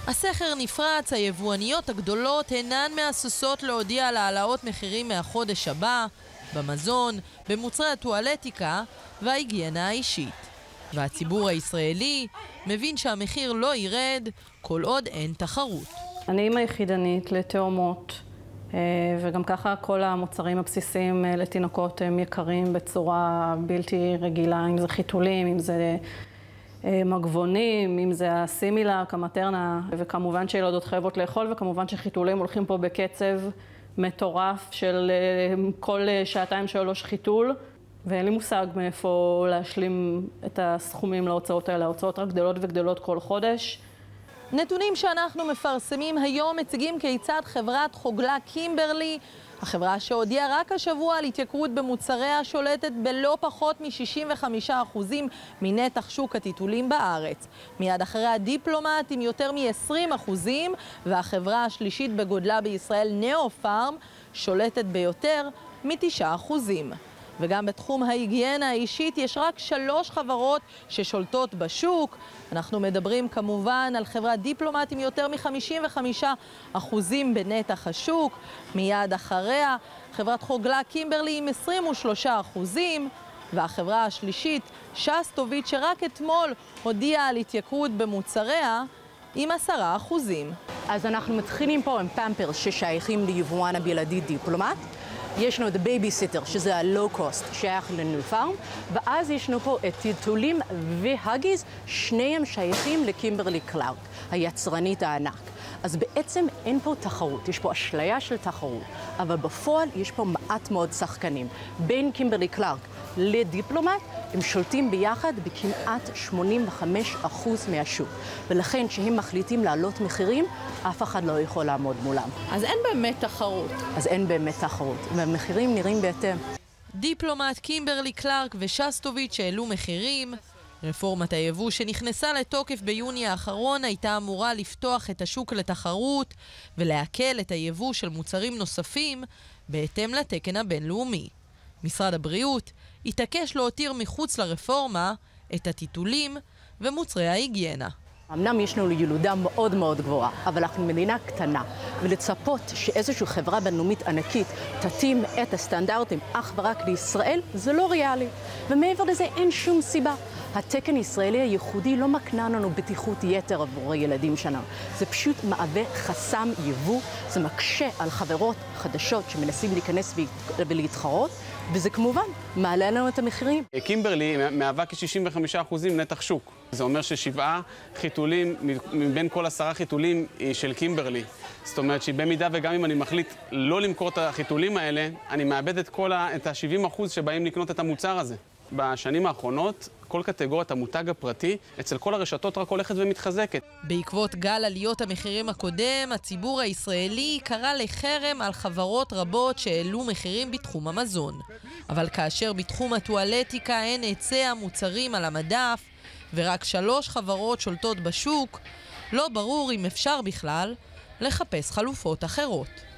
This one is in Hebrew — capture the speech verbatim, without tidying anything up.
הסכר נפרץ, היבואניות הגדולות אינן מהססות להודיע על העלאות מחירים מהחודש הבא, במזון, במוצרי הטואלטיקה וההיגיינה האישית. והציבור הישראלי מבין שהמחיר לא ירד כל עוד אין תחרות. אני אמא יחידנית לתאומות, וגם ככה כל המוצרים הבסיסיים לתינוקות הם יקרים בצורה בלתי רגילה, אם זה חיתולים, אם זה מגבונים, אם זה הסימילק, המטרנה, וכמובן שילדות חייבות לאכול, וכמובן שחיתולים הולכים פה בקצב מטורף של כל שעתיים שלוש חיתול, ואין לי מושג מאיפה להשלים את הסכומים להוצאות האלה. ההוצאות רק גדלות וגדלות כל חודש. נתונים שאנחנו מפרסמים היום מציגים כיצד חברת חוגלה קימברלי, החברה שהודיעה רק השבוע על התייקרות במוצריה, שולטת בלא פחות מ-שישים וחמישה אחוז מנתח שוק הטיטולים בארץ. מיד אחרי הדיפלומט עם יותר מ-עשרים אחוז, והחברה השלישית בגודלה בישראל, נאו-פארם, שולטת ביותר מ-תשעה אחוז. וגם בתחום ההיגיינה האישית יש רק שלוש חברות ששולטות בשוק. אנחנו מדברים כמובן על חברת דיפלומט עם יותר מ-חמישים וחמישה אחוז בנתח השוק. מיד אחריה חברת חוגלה קימברלי עם עשרים ושלושה אחוז, והחברה השלישית שסטוביץ' שרק אתמול הודיעה על התייקרות במוצריה עם עשרה אחוז. אז אנחנו מתחילים פה עם פמפרס ששייכים ליבואן הבלעדי דיפלומט. יש לנו את הבייביסיטר, שזה הלואו-קוסט, שייך לנאו-פארם, ואז יש לנו פה את טיטולים והגיז, שניהם שייכים לקימברלי קלארק, היצרנית הענק. אז בעצם אין פה תחרות, יש פה אשליה של תחרות, אבל בפועל יש פה מעט מאוד שחקנים. בין קימברלי קלארק לדיפלומט, הם שולטים ביחד בכמעט שמונים וחמישה אחוז מהשוק. ולכן כשהם מחליטים לעלות מחירים, אף אחד לא יכול לעמוד מולם. אז אין באמת תחרות. אז אין באמת תחרות, והמחירים נראים בהתאם. דיפלומט, קימברלי קלארק ושסטוביץ' העלו מחירים. רפורמת היבוא שנכנסה לתוקף ביוני האחרון הייתה אמורה לפתוח את השוק לתחרות ולהקל את היבוא של מוצרים נוספים בהתאם לתקן הבינלאומי. משרד הבריאות התעקש להותיר מחוץ לרפורמה את הטיטולים ומוצרי ההיגיינה. אמנם יש לנו ילודה מאוד מאוד גבוהה, אבל אנחנו מדינה קטנה, ולצפות שאיזושהי חברה בינלאומית ענקית תתאים את הסטנדרטים אך ורק לישראל, זה לא ריאלי. ומעבר לזה אין שום סיבה. התקן הישראלי הייחודי לא מקנה לנו בטיחות יתר עבור הילדים שלנו. זה פשוט מהווה חסם יבוא, זה מקשה על חברות חדשות שמנסים להיכנס ולהתחרות, וזה כמובן מעלה לנו את המחירים. קימברלי מהווה כ-שישים וחמישה אחוז נתח שוק. זה אומר ששבעה חיתולים, מבין כל עשרה חיתולים של קימברלי. זאת אומרת שבמידה וגם אם אני מחליט לא למכור את החיתולים האלה, אני מאבד את כל ה- את ה-שבעים אחוז שבאים לקנות את המוצר הזה. בשנים האחרונות, כל קטגוריית המותג הפרטי, אצל כל הרשתות רק הולכת ומתחזקת. בעקבות גל עליות המחירים הקודם, הציבור הישראלי קרא לחרם על חברות רבות שהעלו מחירים בתחום המזון. אבל כאשר בתחום הטואלטיקה אין היצע מוצרים על המדף, ורק שלוש חברות שולטות בשוק, לא ברור אם אפשר בכלל לחפש חלופות אחרות.